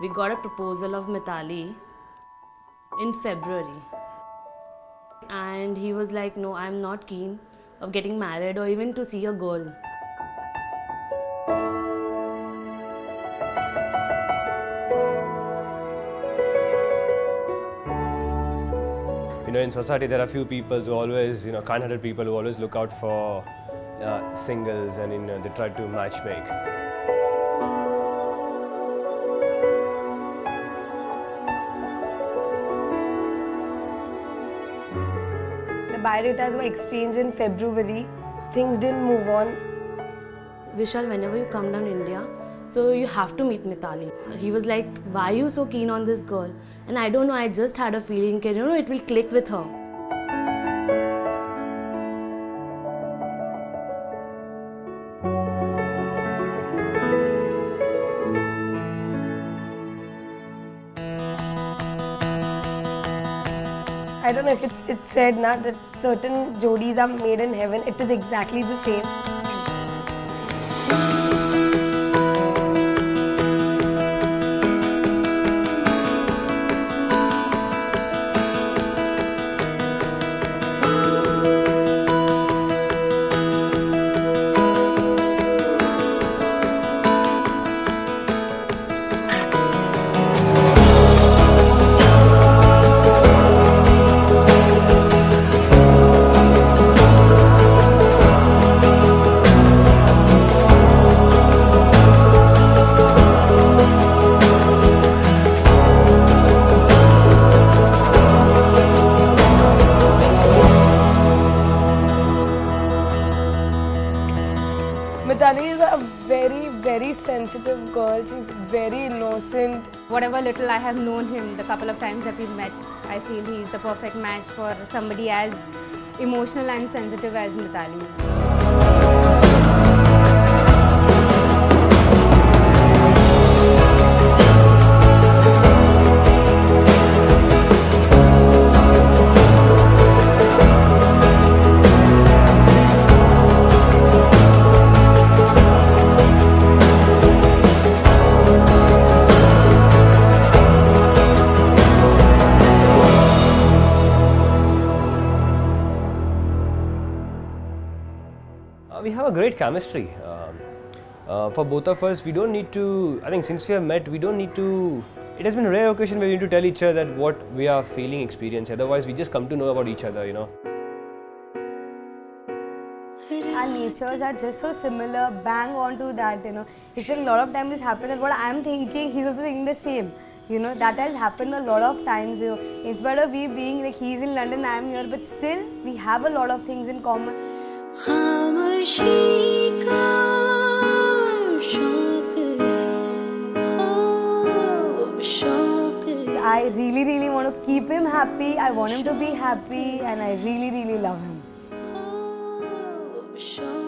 We got a proposal of Mithali in February. And he was like, no, I'm not keen of getting married or even to see a girl. You know, in society there are few people who always, kind-hearted people who always look out for singles and they try to matchmake. The biodatas were exchanged in February. Things didn't move on. Vishal, whenever you come down India, so you have to meet Mithali. He was like, why are you so keen on this girl? And I don't know, I just had a feeling, it will click with her. I don't know if it's said now that certain jodis are made in heaven. It is exactly the same. Mithali is a very, very sensitive girl. She's very innocent. Whatever little I have known him, the couple of times that we've met, I feel he's the perfect match for somebody as emotional and sensitive as Mithali. We have a great chemistry. For both of us, we don't need to, I think since we have met, we don't need to, it has been a rare occasion where we need to tell each other that what we are feeling, experience. Otherwise, we just come to know about each other, Our natures are just so similar, bang on to that, It's like a lot of times this happens that what I'm thinking, he's also thinking the same. That has happened a lot of times, In spite of we being like he's in London, I'm here, but still we have a lot of things in common. I really, really want to keep him happy. I want him to be happy, and I really, really love him.